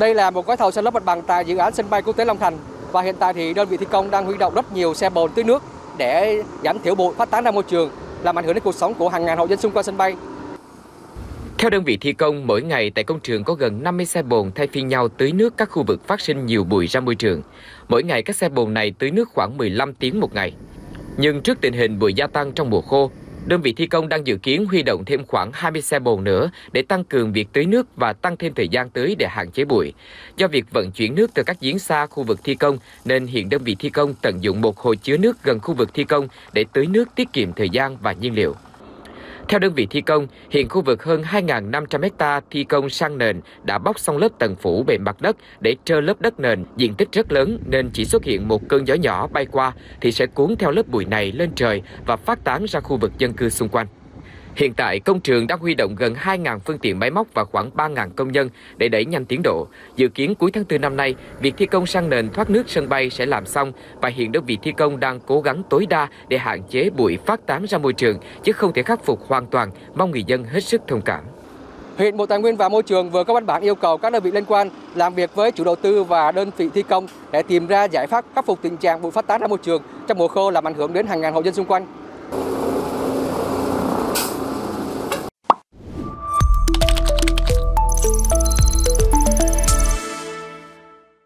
Đây là một gói thầu san lấp mặt bằng tại dự án sân bay quốc tế Long Thành và hiện tại thì đơn vị thi công đang huy động rất nhiều xe bồn tưới nước để giảm thiểu bụi phát tán ra môi trường, làm ảnh hưởng đến cuộc sống của hàng ngàn hộ dân xung quanh sân bay. Theo đơn vị thi công, mỗi ngày tại công trường có gần 50 xe bồn thay phiên nhau tưới nước các khu vực phát sinh nhiều bụi ra môi trường. Mỗi ngày các xe bồn này tưới nước khoảng 15 tiếng một ngày. Nhưng trước tình hình bụi gia tăng trong mùa khô, đơn vị thi công đang dự kiến huy động thêm khoảng 20 xe bồn nữa để tăng cường việc tưới nước và tăng thêm thời gian tưới để hạn chế bụi. Do việc vận chuyển nước từ các giếng xa khu vực thi công nên hiện đơn vị thi công tận dụng một hồ chứa nước gần khu vực thi công để tưới nước tiết kiệm thời gian và nhiên liệu. Theo đơn vị thi công, hiện khu vực hơn 2.500 ha thi công sang nền đã bóc xong lớp tầng phủ bề mặt đất để trơ lớp đất nền, diện tích rất lớn nên chỉ xuất hiện một cơn gió nhỏ bay qua thì sẽ cuốn theo lớp bụi này lên trời và phát tán ra khu vực dân cư xung quanh. Hiện tại, công trường đang huy động gần 2.000 phương tiện máy móc và khoảng 3.000 công nhân để đẩy nhanh tiến độ. Dự kiến cuối tháng 4 năm nay, việc thi công sang nền thoát nước sân bay sẽ làm xong và hiện đơn vị thi công đang cố gắng tối đa để hạn chế bụi phát tán ra môi trường, chứ không thể khắc phục hoàn toàn, mong người dân hết sức thông cảm. Hiện Bộ Tài nguyên và Môi trường vừa có văn bản yêu cầu các đơn vị liên quan làm việc với chủ đầu tư và đơn vị thi công để tìm ra giải pháp khắc phục tình trạng bụi phát tán ra môi trường trong mùa khô làm ảnh hưởng đến hàng ngàn hộ dân xung quanh.